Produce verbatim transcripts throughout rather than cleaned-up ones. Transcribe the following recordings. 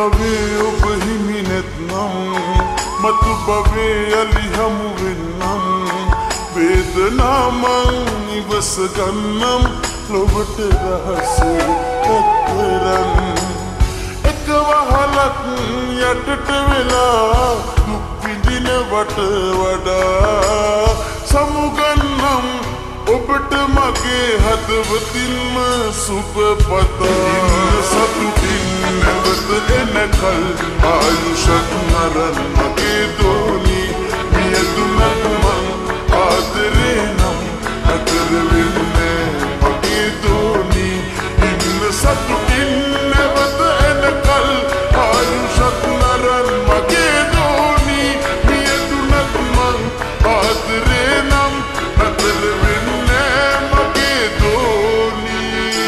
භවයේ ඔබ හිමි නැත්නම් මතු භවයේ අලි හමු වෙන්නම් වේදනා මං ඉවස ගන්නම් ලොවට රහස ඇත්තරන් එක වහලක් යටට වෙලා දුක් විඳිනවට වඩා සමුගන්නම් ඔබට මගේ හදවතින්ම සුබ පතා සතුටින් නැවත එනකල් ආයුෂක් නරන් මගේ දෝනි මියදුනක් මං ආදරේ නම් අතර වෙන්නේ මගේ දෝනි ඉන්න සතුටින් නැවත එනකල් ආයුෂක් නරන් මගේ දෝනි මියදුනක් මං ආදරේ නම් අතර වෙන්නේ මගේ දෝනි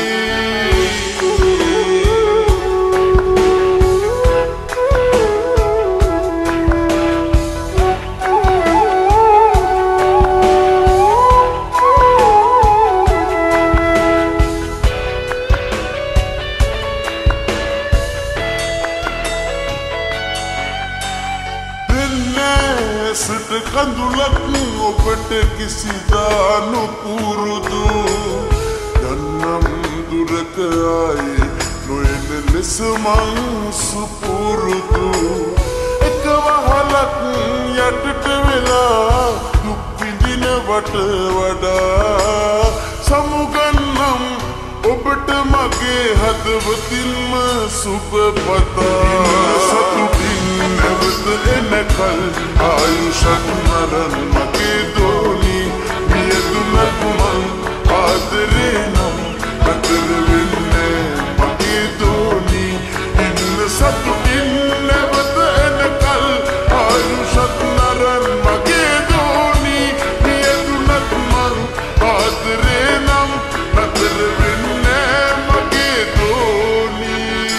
සිත කඳුලක් ඔබට කිසිදා නොපුරුදු යන්නම් දුරක ආයේ නොයන ලෙස මං සුපුරුදු එක වහලක් යටට වෙලා දුක් විඳිනවට වඩා සමුගන්නම් ඔබට මගේ හදවතින්ම සුබ පතා සතුටින් නැවත එනකල් ආයුෂක් නරන් මගේ දෝනි මියදුනක් මං ආදරේ නම් අතර වෙන්නේ මගේ දෝනි ඉන්න සතුටින් නැවත එනකල් ආයුෂක් නරන් මගේ දෝනි මියදුනක් මං ආදරේ නම් අතර වෙන්නේ මගේ දෝනි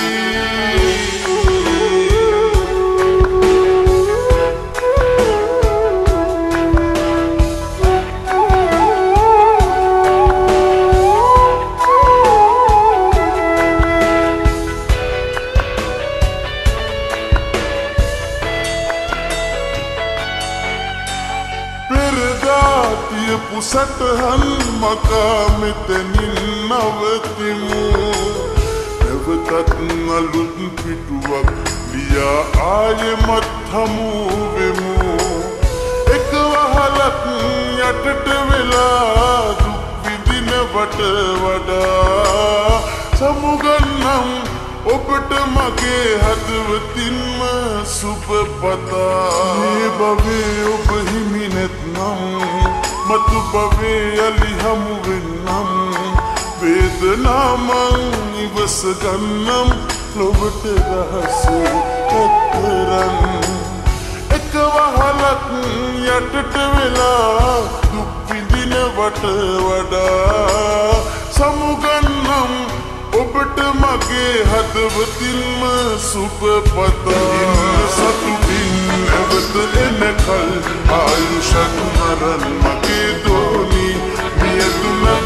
සටහන් මකා මෙතනින් නවතිමු නැවතත් අලුත් පිටුවක් ලියා ආයෙමත් හමු වෙමු එක වහලක් යටට වෙලා දුක් විඳිනවට වඩා සමුගන්නම් ඔබට මගේ හදවතින්ම සුබ පතා මේ භවයේ ඔබ හිමි නැත්නම් මතු භවයේ අලි හමු වෙන්නම් වේදනා මං ඉවස ගන්නම් ලොවට රහස ඇත්තරන් එක වහලක් යටට වෙලා දුක් විඳිනවට වඩා සමුගන්නම් ඔබට මගේ හදවතින්ම සුබ පතා සතුටින් නැවත එනකල් ආයුෂක් නරන් මගේ දෝනි මියදුනක්